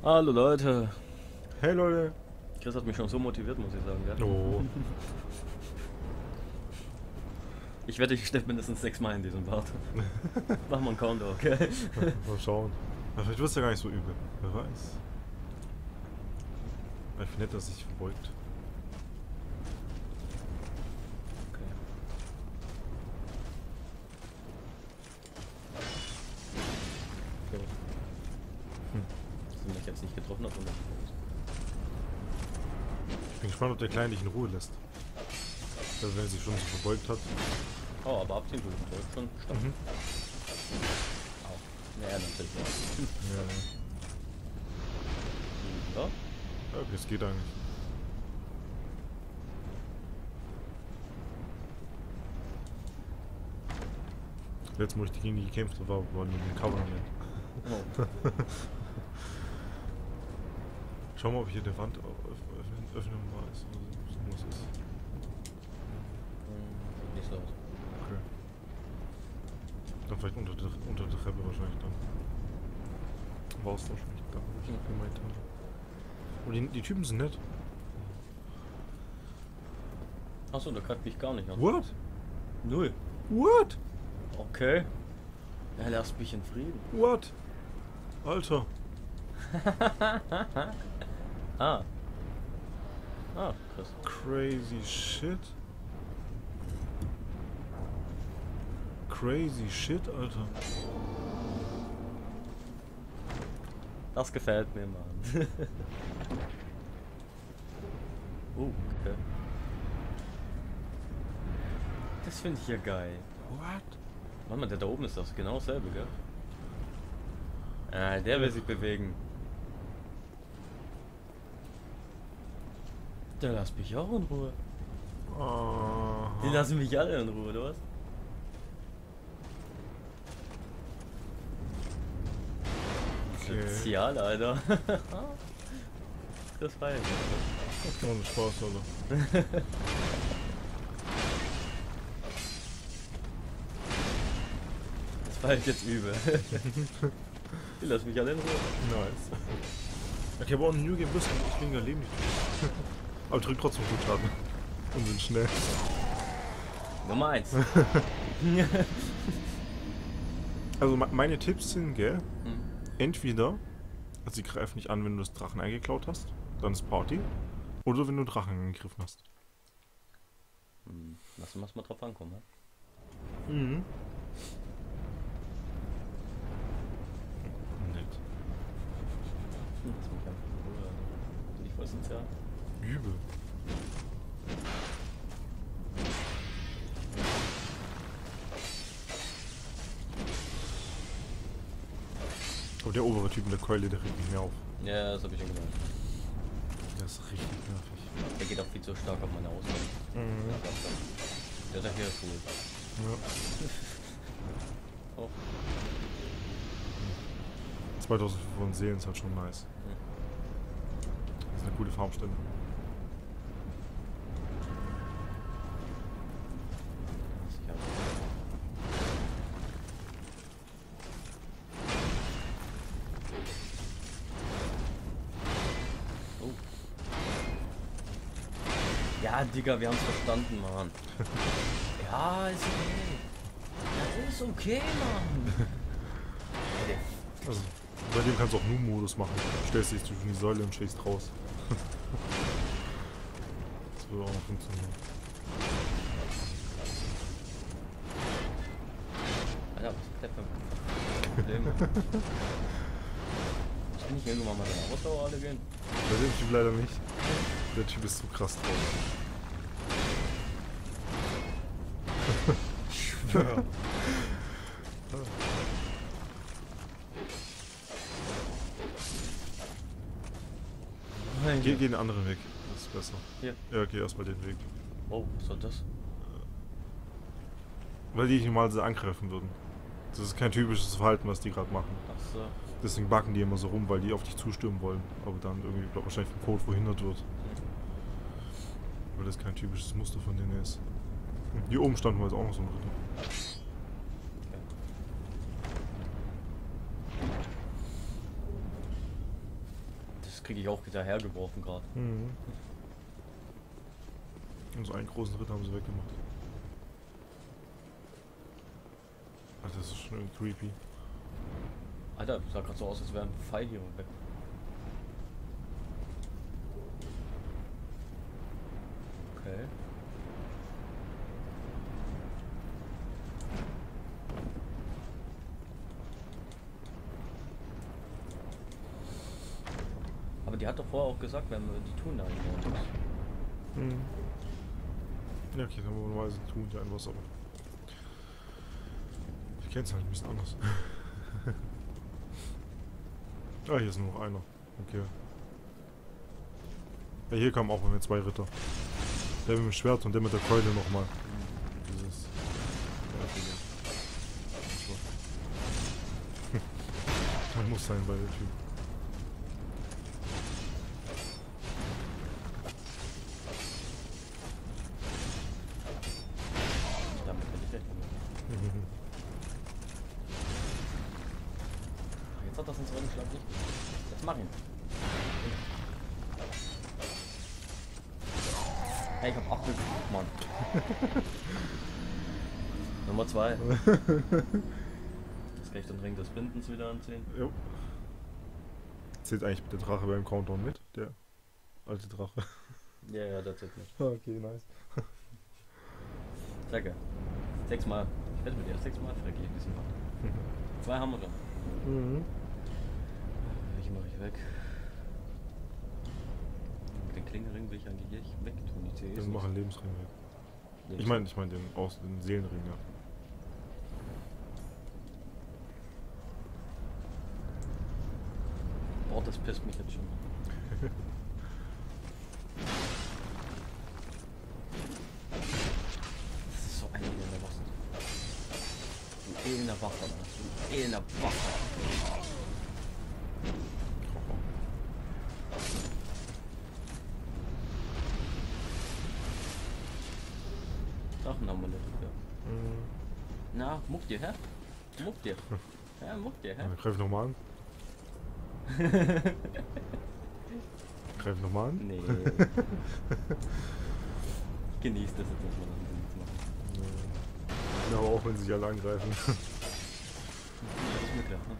Hallo Leute. Hey Leute. Chris hat mich schon so motiviert, muss ich sagen, gell? Oh. Ich wette, ich sterbe mindestens 6 Mal in diesem Part. Machen wir einen Countdown, okay? Mal schauen. Aber vielleicht wird es ja gar nicht so übel. Wer weiß. Ich finde nett, dass es sich verbeugt. Okay. So. Dass du mich jetzt nicht getroffen hast, oder? Ich bin gespannt, ob der Kleine dich in Ruhe lässt. Also wenn er sich schon so verbeugt hat. Oh, aber abziehen tut es schon stark. Au. Ja, natürlich. Ja. Ja. Ja, okay, es geht eigentlich. Letztes Mal, wo ich gegen die gekämpft habe, waren die in Coverland. Oh. Schau mal, ob hier der Wand öffnbar ist. Oder so muss es. Nicht so aus. Okay. Dann vielleicht unter der Treppe wahrscheinlich dann. War es wahrscheinlich da, wo ich gemeint habe. Und die Typen sind nett. Achso, da greift mich gar nicht an. What? Null. What? Okay. Er lässt mich in Frieden. What? Alter. Ah. Ah, Chris. Crazy shit. Crazy shit, Alter. Das gefällt mir, Mann. Okay. Das finde ich ja geil. What? Warte mal, der da oben ist das genau dasselbe, gell? Ah, der will sich bewegen. Der lässt mich auch in Ruhe. Die lassen mich alle in Ruhe, oder was? Okay. Sozial, Alter. Das feiert ich. Ohne Spaß, Alter. Das feiert jetzt übel. Die lassen mich alle in Ruhe. Nice. Ich habe auch einen New Game Rüstung, ich weniger Leben nicht. Aber drück trotzdem gut Schaden. Und sind schnell. Nummer 1. Also meine Tipps sind, gell? Entweder, also sie greifen nicht an, wenn du das Drachen eingeklaut hast, dann ist Party. Oder wenn du Drachen angegriffen hast. Lass uns mal drauf ankommen, ne? Mhm. Nett. Lass mich einfach in Ruhe, Alter. Bin ich voll sozial. Übel. Aber der obere Typ mit der Keule, der regt mich mehr auf. Ja, das hab ich schon gemeint. Der ist richtig nervig. Der geht auch viel zu stark auf meine Auswahl. Der ist ja hier cool. Ja. Oh. 2500 Seelen ist halt schon nice. Das ist eine coole Farmstelle. Oh. Ja, Digga, wir haben's verstanden, Mann. Ja, ist okay. Ja, ist okay, Mann. Also, bei dem kannst du auch Nu-Modus machen. Du stellst dich zwischen die Säule und schießt raus. Das würde auch noch funktionieren. Alter, was ist das für ein Problem? Ich kann nicht irgendwann mal deine Ausdauer alle gehen. Bei dem Typ leider nicht. Der Typ ist so krass drauf. Schwör. Geh den anderen Weg. Das ist besser. Hier. Ja, geh erstmal den Weg. Oh, was soll das? Weil die dich normalerweise angreifen würden. Das ist kein typisches Verhalten, was die gerade machen. Ach so. Deswegen backen die immer so rum, weil die auf dich zustürmen wollen. Aber dann irgendwie, glaub, wahrscheinlich vom Code verhindert wird. Weil das kein typisches Muster von denen ist. Hier oben standen wir jetzt auch noch so ein Ritter. Das kriege ich auch wieder hergeworfen gerade. Mhm. Und so einen großen Ritter haben sie weggemacht. Ach, das ist schon irgendwie creepy. Alter, sah gerade so aus, als wäre ein Pfeil hier weg. Okay. Aber die hat doch vorher auch gesagt, wenn wir die tun einbauen muss. Mhm. Ja, okay, dann normalerweise tun die ein was, aber ich kenne es halt ein bisschen anders. Ah, hier ist nur noch einer. Okay. Ja, hier kamen auch bei mir 2 Ritter. Der mit dem Schwert und der mit der Keule nochmal. Dieses... Man muss sein bei der Typ. Damit bin ich rechnen. Jetzt hat das ins Rennen geschlagen. Jetzt mach ihn. Hey, ich hab 8 Glück. Mann. Nummer 2. Jetzt kann ich den Ring des Bindens wieder anziehen. Jo. Zählt eigentlich der Drache beim Countdown mit? Der alte Drache. Ja, ja, das zählt nicht. Okay, nice. Danke. 6 Mal. Ich wette mit dir, 6 Mal verrecke ich diesen Part. 2 haben wir schon. Mhm. Welche mache ich weg? Den Klingenring will ich eigentlich echt wegtun. Ich sehe Wir machen Lebensring weg. Ich meine den Seelenring, ja. Boah, das pisst mich jetzt schon. Das ist so ein elender Wasser. Ein elender Wasser, Mann. Ein elender Wasser. Drachen haben wir nicht. Ja. Mhm. Na, muck dir, hä? Muck dir. Ja, muck dir, hä? Ja, greif nochmal an. Greif nochmal an. Nee. Genießt das jetzt, dass wir dann nichts machen. Ja, aber auch wenn sie sich alle angreifen. Das ist mir klar, ne?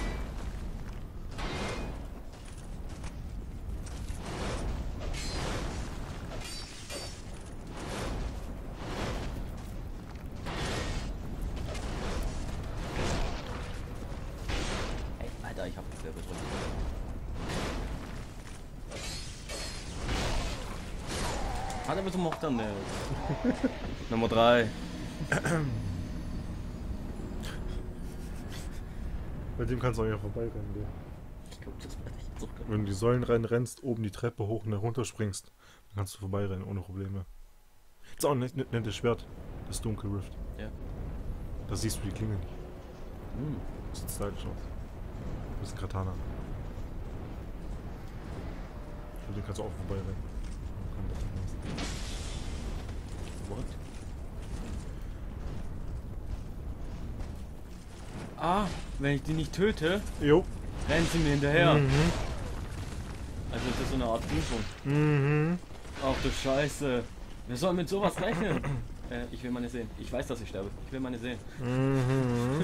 Ey, Alter, ich hab die Wirbel drin. Hat er bitte mocht dann nicht. Nummer 3. Bei dem kannst du auch nicht vorbeirennen, du. Ich glaub, das werde ich jetzt auch Wenn du die Säulen rennst, oben die Treppe hoch und runter springst, dann kannst du vorbeirennen ohne Probleme. Ist auch nicht das Schwert, das Dunkel Rift. Ja. Da siehst du die Klinge nicht. Hm. Das sieht stylisch aus. Das ist ein Katana. Und den kannst du auch vorbeirennen. What? Ah, wenn ich die nicht töte, Jo. rennen sie mir hinterher. Mhm. Also das ist so eine Art Prüfung. Mhm. Ach du Scheiße. Wer soll mit sowas rechnen? Ich will meine sehen. Ich weiß, dass ich sterbe. Ich will meine sehen. Mhm.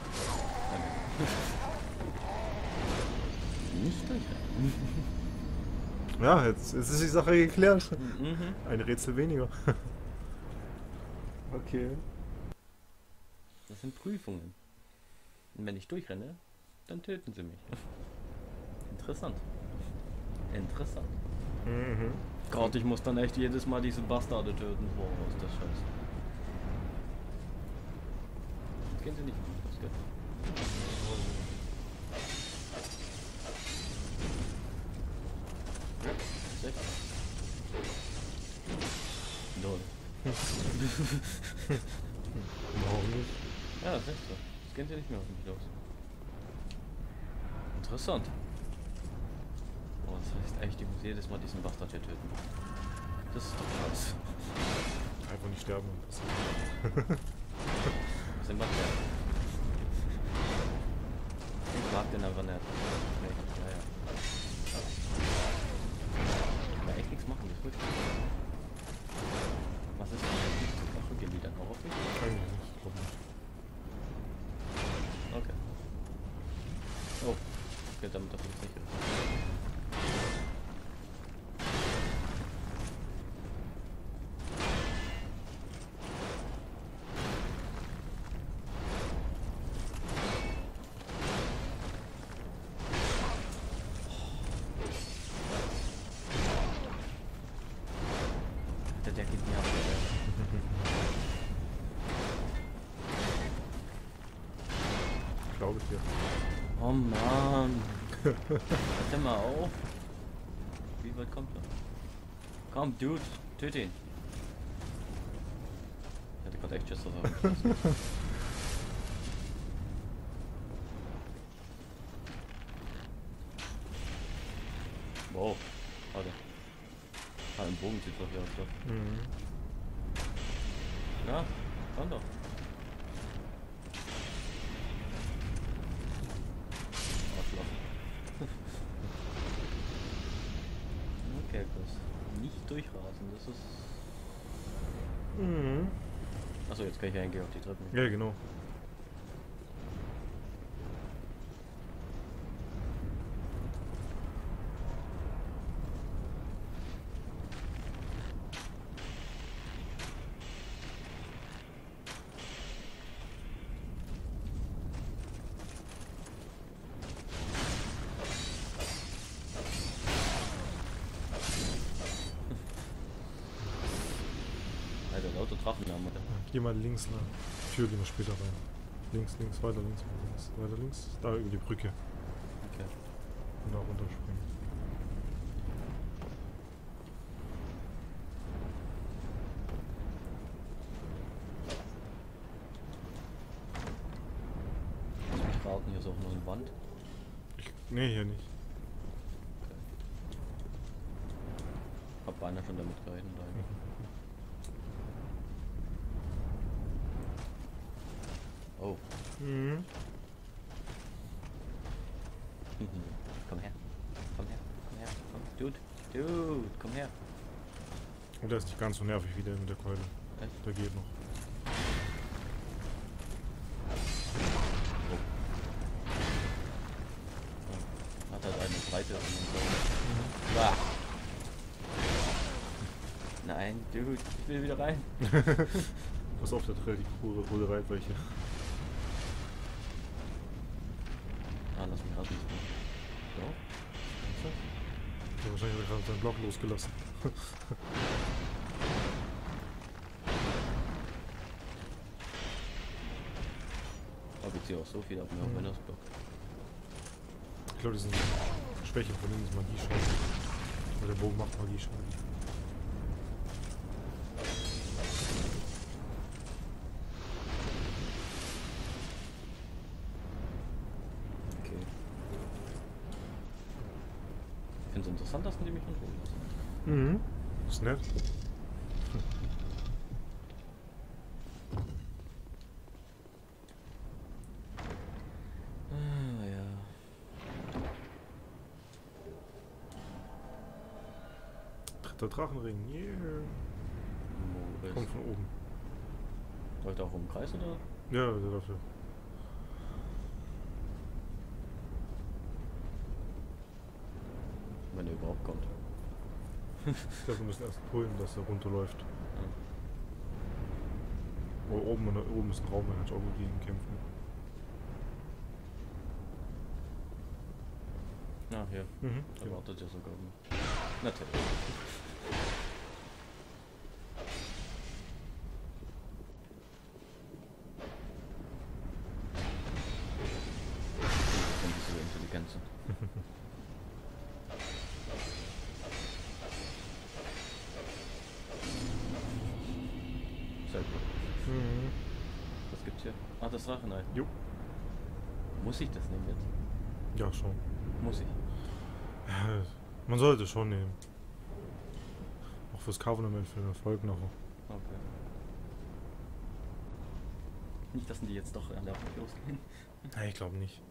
Nicht durchrennen. Ja, jetzt ist die Sache geklärt. Mhm. Ein Rätsel weniger. Okay. Das sind Prüfungen. Und wenn ich durchrenne, dann töten sie mich. Interessant. Interessant. Mhm. Gott, ich muss dann echt jedes Mal diese Bastarde töten. Boah, ist das scheiße. Jetzt gehen sie nicht. Das geht. Ja, 6. Lol. Warum nicht? Ja, 6. Jetzt gehen sie nicht mehr auf mich los. Interessant. Oh, das heißt echt, ich muss jedes Mal diesen Bastard hier töten. Das ist doch scheiße. Einfach nicht sterben. Was sind wir denn? Ich mag den einfach nicht. Nee, ja. damit das jetzt nicht ist. Der geht mir ab. Glaube ich dir. Oh Mann. Warte mal auf. Wie weit kommt er? Komm, Dude, töte ihn. Ich hatte gerade echt Schiss, dass er wow. Warte. Ah, ein Bogen zieht doch hier auf Stoff. Mhm. Ja, komm doch. Arschloch. Okay, bloß nicht durchrasen, das ist... Mhm. Achso, jetzt kann ich eigentlich auf die Treppen. Ja, genau. Alter, lauter Drachen haben wir da. Geh mal links lang. Tür gehen wir später rein. Links, links, weiter links, weiter links, weiter links. Da über die Brücke. Okay. Und da runterspringen. Lass mich raten, hier ist auch noch eine Wand. Nee, hier nicht. Okay. Hab beinahe schon damit gerechnet eigentlich. Oh. Mhm. Komm her. Komm her. Komm her. Komm. Dude, komm her. Und der ist nicht ganz so nervig wie der mit der Keule. Echt? Der geht noch. Oh. Oh. Hat halt eine Breite. Ah. Nein, Dude, ich will wieder rein. Pass auf, der hat relativ hohe Reitweiche. Ah, lass mich raten. So. Ja, wahrscheinlich hat er gerade seinen Block losgelassen. Aber ich ziehe auch so viel ab mir auf Windows Block. Ich glaube, die sind Schwäche von denen ist Magieschaden. Weil der Bogen macht Magieschaden. Okay. Ich finde es interessant, dass die mich in Ruhe lassen. Mhm. Ist nett. Ah, ja. Dritter Drachenring. Yeah. Wo ist? Kommt von oben. Wollt ihr auch im Kreis oder? Ja, der dafür. Wenn er überhaupt kommt. Ich glaube, wir müssen erst pullen, dass er runterläuft. Ja. Oh, oben ist ein Raum, da kann ich auch gut gegen kämpfen. Ah, hier. Mhm. Da Genau. wartet ja sogar. Natürlich. Wenn die so intelligent sind. Sehr gut. Mhm. Was gibt's hier? Ah, das Drachenei. Jo. Muss ich das nehmen jetzt? Ja, schon. Muss ich. Ja, man sollte schon nehmen. Auch fürs Covenant, für den Erfolg nachher. Okay. Nicht, dass die jetzt doch an der Hand losgehen. Nein, ich glaube nicht.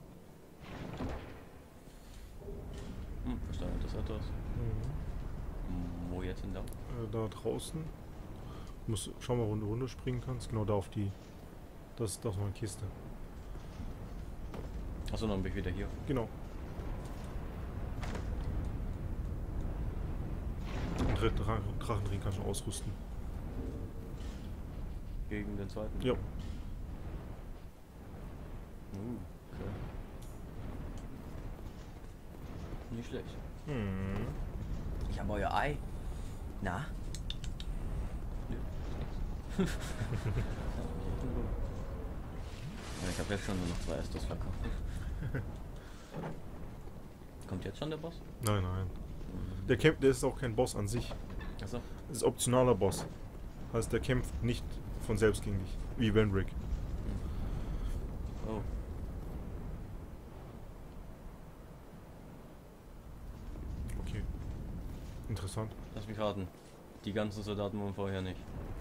Verstanden, das etwas. Mhm. Wo jetzt entlang? Da draußen. Schau mal, wo du runterspringen kannst. Genau da auf die. Das ist noch eine Kiste. Achso, dann bin ich wieder hier. Genau. Drachenring kannst du ausrüsten. Gegen den zweiten? Ja. Okay. Nicht schlecht. Hm. Ich habe euer Ei. Na? Nö, ist nix. Ja, ich habe jetzt schon nur noch 2 Estos verkauft. Kommt jetzt schon der Boss? Nein, nein. Der ist auch kein Boss an sich. Achso. Das ist optionaler Boss. Heißt, der kämpft nicht von selbst gegen dich. Wie Vendrick. Oh. Okay. Interessant. Lass mich raten. Die ganzen Soldaten waren vorher nicht.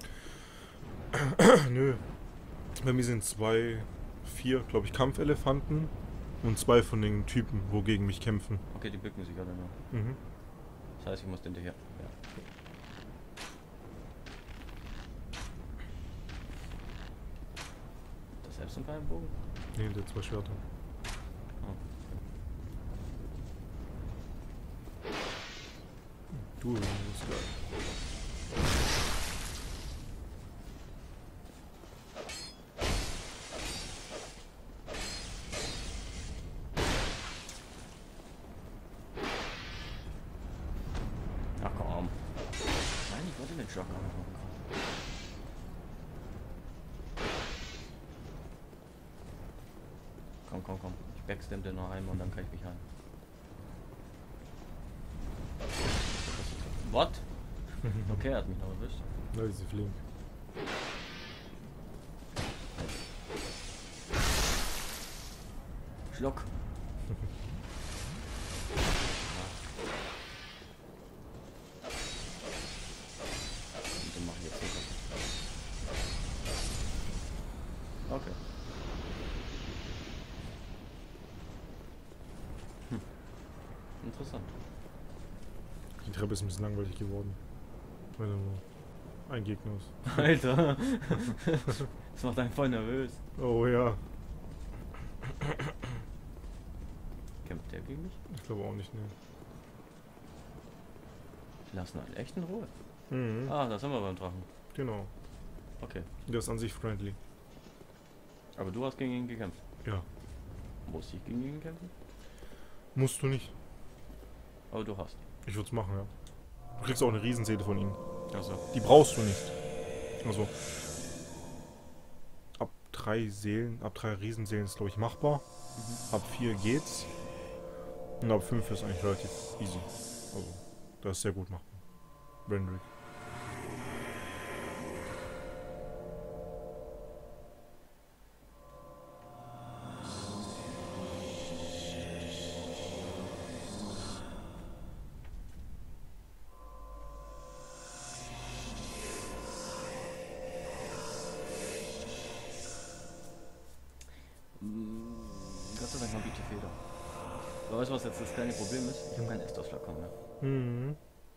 Nö. Bei mir sind 4, glaube ich, Kampfelefanten und 2 von den Typen, wogegen mich kämpfen. Okay, die bücken sich alle noch. Mhm. Das heißt, ich muss hinterher. Ja. Das selbst ein Pfeilbogen? Ne, der 2 Schwerter. Oh. Du, das ist geil. Ach komm. Nein, ich wollte den Schock angucken. Komm. Ich backstamp den noch einmal und dann kann ich mich heilen. What? Okay, er hat mich noch erwischt. Ja, diese flink. Schluck. Und den mach ich jetzt nicht. Okay. Interessant. Die Treppe ist ein bisschen langweilig geworden. Weil da nur ein Gegner ist. Alter. Das macht einen voll nervös. Oh ja. Kämpft der gegen mich? Ich glaube auch nicht, ne. Lassen einen echt in Ruhe. Mhm. Ah, da sind wir beim Drachen. Genau. Okay. Der ist an sich friendly. Aber du hast gegen ihn gekämpft. Ja. Muss ich gegen ihn kämpfen? Musst du nicht. Aber du hast. Ich würde es machen, ja. Du kriegst auch eine Riesenseele von ihm. Also. Die brauchst du nicht. Also. Ab 3 Riesenseelen ist, glaube ich, machbar. Ab 4 geht's. Und ab 5 ist eigentlich relativ easy. Also, das ist sehr gut machbar. Vendrick. Gott sei Dank habe ich die Feder. Aber weißt du, was jetzt das kleine Problem ist? Ich habe keinen Estos-Flakon mehr. Mhm.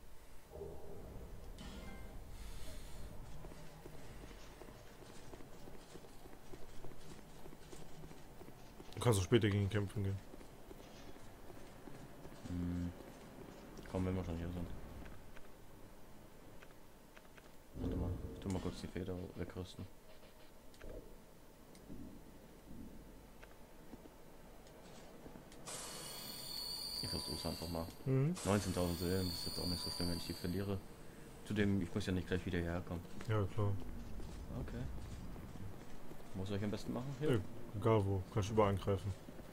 Du kannst auch später gegen ihn kämpfen gehen. Komm, wenn wir schon hier sind. Warte mal, ich tu mal kurz die Feder wegrüsten. Ich versuch's einfach mal. 19.000 Seelen, das ist jetzt auch nicht so schlimm, wenn ich die verliere. Zudem, ich muss ja nicht gleich wieder hierher kommen. Ja, klar. Okay. Muss ich am besten machen? Hier? Ja, egal wo. Kannst du überall angreifen.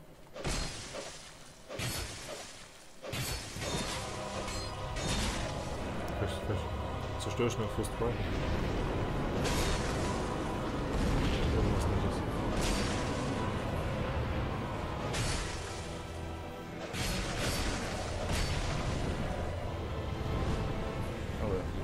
Fest. Zerstör schnell First Try. Irgendwas Nettes. Oh ja.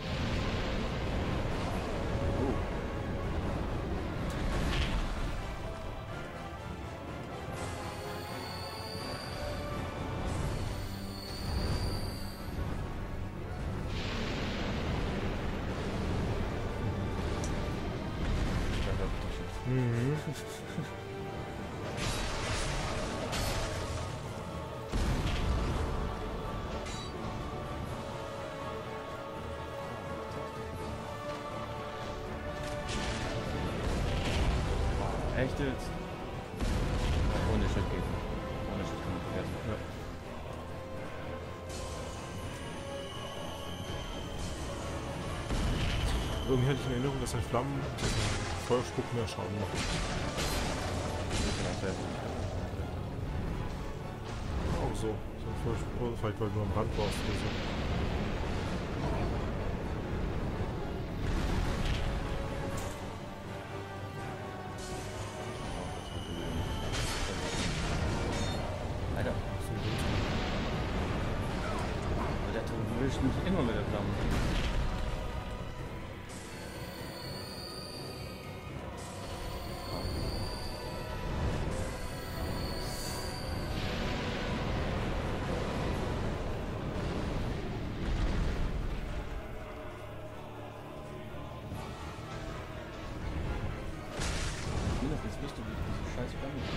Mhm. Echt jetzt? Ohne Shit geht nicht. Ohne Shit kann man vergessen. Ja. Irgendwie hatte ich in Erinnerung, dass ein Flammen, dass ein Feuerspuck mehr Schaden macht. Auch so. So ein Feuerspuck, vielleicht weil du am Rand warst oder so. Alter, So gut. der erwischt mich immer mit der Flamme. Mindestens wisst du, wie diese scheiß Flamme ist.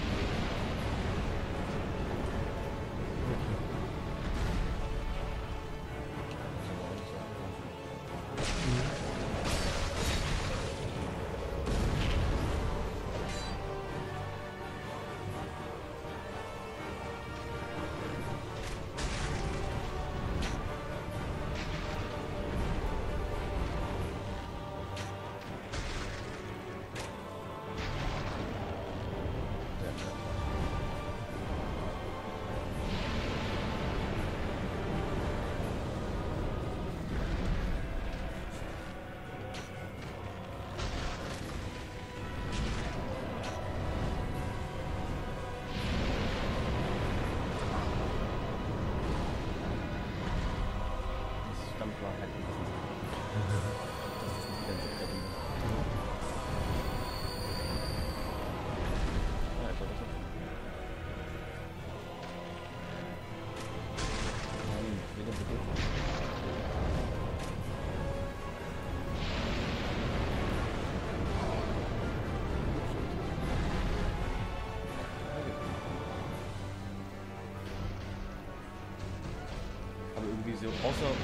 War halt nicht. Das ist nicht ganz so drin. Ja, ich glaube, das ist wieder bedürftig. Aber irgendwie so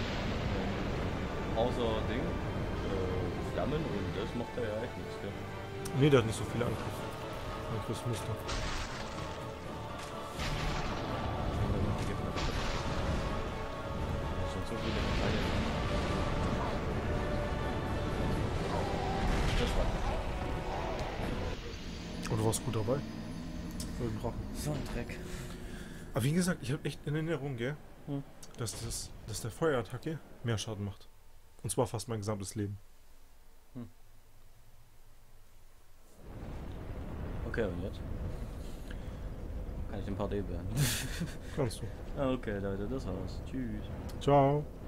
außer Ding, Flammen und das macht er ja echt nichts, gell? Nee, der hat nicht so viele Angriffe. Angriffsmuster. Schon so viele Teile. Das war Und du warst gut dabei. Für den Drachen. so ein Dreck. Aber wie gesagt, ich habe echt in Erinnerung, gell, Hm. dass der Feuerattacke mehr Schaden macht. Und zwar fast mein gesamtes Leben. Okay, und jetzt? Kann ich den Part beenden? Kannst du. Okay, Leute, das war's. Tschüss. Ciao.